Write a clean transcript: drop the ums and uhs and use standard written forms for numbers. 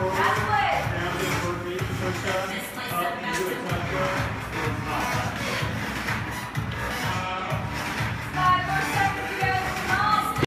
forward. Down, big burpee. Push up. Up. You do a tuck row.